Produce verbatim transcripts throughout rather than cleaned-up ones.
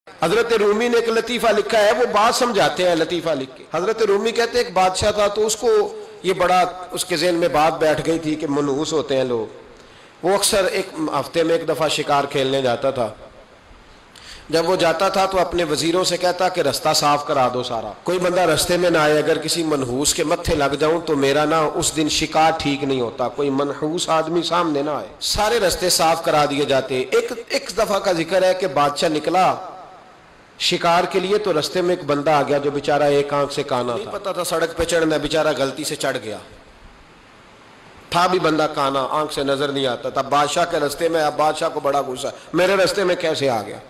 حضرت رومی نے ایک لطیفہ لکھا ہے، وہ بات سمجھاتے ہیں لطیفہ لکھ کے۔ حضرت رومی کہتے ہیں ایک بادشاہ تھا، تو اس کو یہ بڑا اس کے ذہن میں بات بیٹھ گئی تھی کہ منحوس ہوتے ہیں لوگ۔ وہ اکثر ایک ہفتے میں ایک دفعہ شکار کھیلنے جاتا تھا۔ جب وہ جاتا تھا تو اپنے وزیروں سے کہتا کہ رستہ صاف کرا دو سارا، کوئی بندہ رستے میں نہ آئے، اگر کسی منحوس کے متھے لگ جاؤں تو میرا نا اس دن شکار ٹھیک نہیں ہوتا، کوئی منحوس آدمی سامنے نہ آئے۔ سارے رستے صاف کرا دیے جاتے۔ ایک ایک دفعہ کا ذکر ہے کہ بادشاہ نکلا شکار کے لیے، تو رستے میں ایک بندہ آ گیا جو بیچارہ ایک آنکھ سے کانا تھا، نہیں پتا تھا سڑک پہ چڑھنا، بیچارہ غلطی سے چڑھ گیا، تھا بھی بندہ کانا، آنکھ سے نظر نہیں آتا تھا۔ بادشاہ کے رستے میں، اب بادشاہ کو بڑا غصہ، میرے رستے میں کیسے آ گیا؟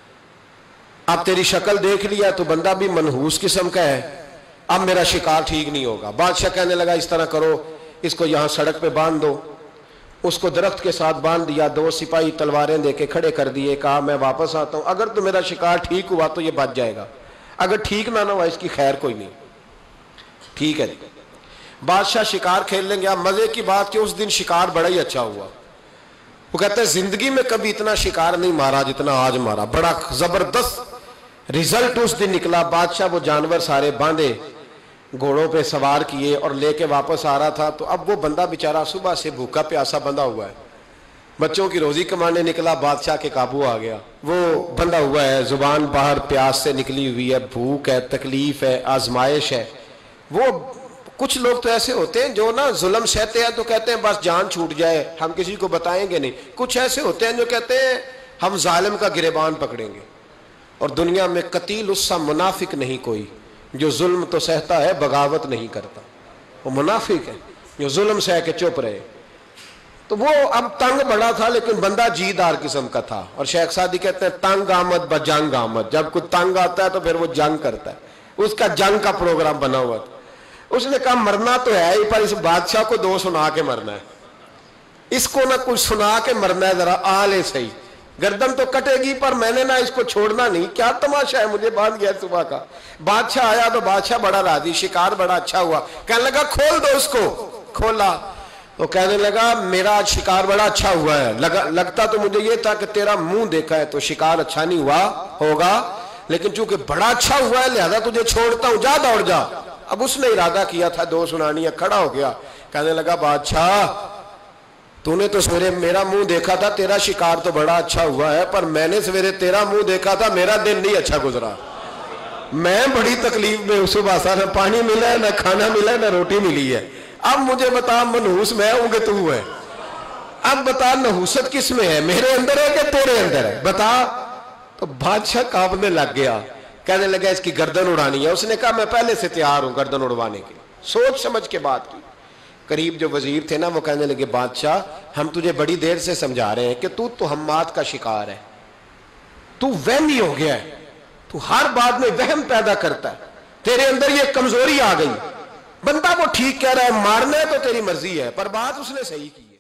اب تیری شکل دیکھ لیا تو بندہ بھی منحوس قسم کا ہے، اب میرا شکار ٹھیک نہیں ہوگا۔ بادشاہ کہنے لگا اس طرح کرو، اس کو یہاں سڑک پہ باندھ دو۔ اس کو درخت کے ساتھ باندھ دیا، دو سپاہی تلواریں دے کے کھڑے کر دیے، کہا میں واپس آتا ہوں، اگر تو میرا شکار ٹھیک ہوا تو یہ بچ جائے گا، اگر ٹھیک نہ ہوا اس کی خیر کوئی نہیں۔ ٹھیک ہے جی، بادشاہ شکار کھیل لیں گے۔ مزے کی بات کہ اس دن شکار بڑا ہی اچھا ہوا۔ وہ کہتے ہیں زندگی میں کبھی اتنا شکار نہیں مارا جتنا آج مارا، بڑا زبردست رزلٹ اس دن نکلا۔ بادشاہ وہ جانور سارے باندھے، گھوڑوں پہ سوار کیے اور لے کے واپس آ رہا تھا، تو اب وہ بندہ بیچارہ صبح سے بھوکا پیاسا بندھا ہوا ہے، بچوں کی روزی کمانے نکلا، بادشاہ کے قابو آ گیا، وہ بندھا ہوا ہے، زبان باہر پیاس سے نکلی ہوئی ہے، بھوک ہے، تکلیف ہے، آزمائش ہے۔ وہ کچھ لوگ تو ایسے ہوتے ہیں جو نا ظلم سہتے ہیں تو کہتے ہیں بس جان چھوٹ جائے، ہم کسی کو بتائیں گے نہیں۔ کچھ ایسے ہوتے ہیں جو کہتے ہیں ہم ظالم کا گریبان پکڑیں گے۔ اور دنیا میں قتیل اس سا منافق نہیں کوئی جو ظلم تو سہتا ہے بغاوت نہیں کرتا، وہ منافق ہے جو ظلم سہ کے چپ رہے۔ تو وہ اب تنگ بڑا تھا لیکن بندہ جی دار قسم کا تھا، اور شیخ سعدی کہتے ہیں تنگ آمد بجنگ آمد، جب کوئی تنگ آتا ہے تو پھر وہ جنگ کرتا ہے، اس کا جنگ کا پروگرام بنا ہوا تھا۔ اس نے کہا مرنا تو ہے ہی، پر اس بادشاہ کو دو سنا کے مرنا ہے، اس کو نہ کچھ سنا کے مرنا ہے، ذرا آلے صحیح، گردن تو کٹے گی پر میں نے نہ اس کو چھوڑنا نہیں۔ کیا تماشا ہے، مجھے باندھ گیا صبح کا۔ بادشاہ آیا تو بادشاہ بڑا راضی، شکار بڑا اچھا ہوا، کہنے لگا کھول دو اس کو۔ کھولا تو کہنے لگا میرا شکار بڑا اچھا ہوا ہے، لگا لگتا تو مجھے یہ تھا کہ تیرا منہ دیکھا ہے تو شکار اچھا نہیں ہوا ہوگا، لیکن چونکہ بڑا اچھا ہوا ہے لہذا تجھے چھوڑتا ہوں، جا دوڑ جا۔ اب اس نے ارادہ کیا تھا دو سنانی، کھڑا ہو گیا، کہنے لگا بادشاہ تو نے تو سویرے میرا منہ دیکھا تھا، تیرا شکار تو بڑا اچھا ہوا ہے، پر میں نے سویرے تیرا منہ دیکھا تھا، میرا دن نہیں اچھا گزرا، میں بڑی تکلیف میں، صبح سا نہ پانی ملا ہے، نہ کھانا ملا ہے، نہ روٹی ملی ہے۔ اب مجھے بتا منحوس میں ہوں کہ تو ہے؟ اب بتا نحوست کس میں ہے، میرے اندر ہے کہ تیرے اندر ہے، بتا۔ تو بادشاہ کانپنے لگ گیا، کہنے لگا اس کی گردن اڑانی ہے۔ اس نے کہا میں پہلے سے تیار ہوں گردن اڑوانے کے، سوچ سمجھ کے بات کی۔ قریب جو وزیر تھے نا وہ کہنے لگے بادشاہ ہم تجھے بڑی دیر سے سمجھا رہے ہیں کہ تو توہمات کا شکار ہے، تو وہمی ہو گیا ہے، تو ہر بات میں وہم پیدا کرتا ہے، تیرے اندر یہ کمزوری آ گئی۔ بندہ وہ ٹھیک کہہ رہا ہے، مارنا ہے تو تیری مرضی ہے، پر بات اس نے صحیح کی۔